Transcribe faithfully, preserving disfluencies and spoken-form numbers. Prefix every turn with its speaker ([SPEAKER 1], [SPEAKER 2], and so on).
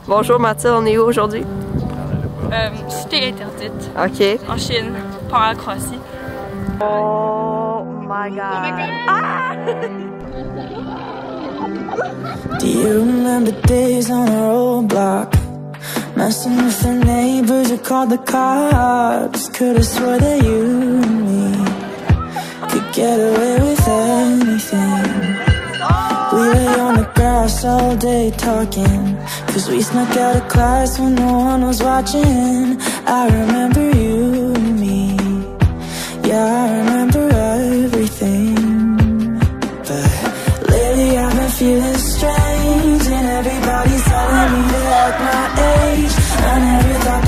[SPEAKER 1] Bonjour Mathilde, on est où aujourd'hui?
[SPEAKER 2] Euh, cité interdite.
[SPEAKER 1] Ok.
[SPEAKER 2] En Chine, pas en Croatie.
[SPEAKER 1] Oh my god. Oh my god. Ah!
[SPEAKER 3] Do you remember days on our old block? Messing with the neighbors who called the cops. Could've swore that you and me could get away with anything. We lay on the grass all day talking, cause we snuck out of class when no one was watching. I remember you and me, yeah, I remember everything. But lately I've been feeling strange, and everybody's telling me to act my age. I never thought